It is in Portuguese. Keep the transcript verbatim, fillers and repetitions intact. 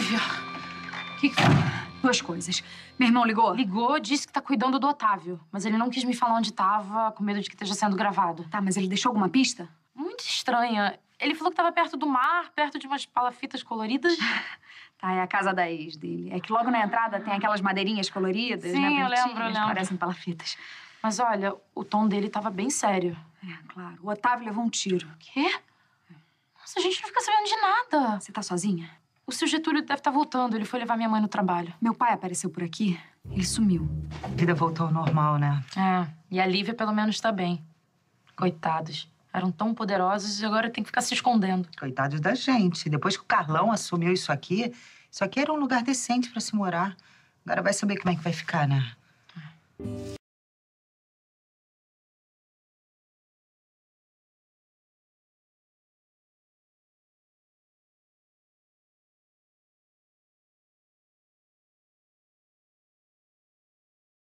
Lívia, o que que foi? Duas coisas. Meu irmão ligou? Ligou, disse que tá cuidando do Otávio. Mas ele não quis me falar onde tava, com medo de que esteja sendo gravado. Tá, mas ele deixou alguma pista? Muito estranha. Ele falou que tava perto do mar, perto de umas palafitas coloridas. Tá, é a casa da ex dele. É que logo na entrada tem aquelas madeirinhas coloridas, Sim, né? eu lembro, eu lembro. Parecem palafitas. Mas olha, o tom dele tava bem sério. É, claro. O Otávio levou um tiro. Quê? Nossa, a gente não fica sabendo de nada. Você tá sozinha? O seu Getúlio deve estar voltando. Ele foi levar minha mãe no trabalho. Meu pai apareceu por aqui. Ele sumiu. A vida voltou ao normal, né? É, e a Lívia pelo menos tá bem. Coitados. Eram tão poderosos e agora tem que ficar se escondendo. Coitados da gente. Depois que o Carlão assumiu isso aqui, isso aqui era um lugar decente pra se morar. Agora vai saber como é que vai ficar, né?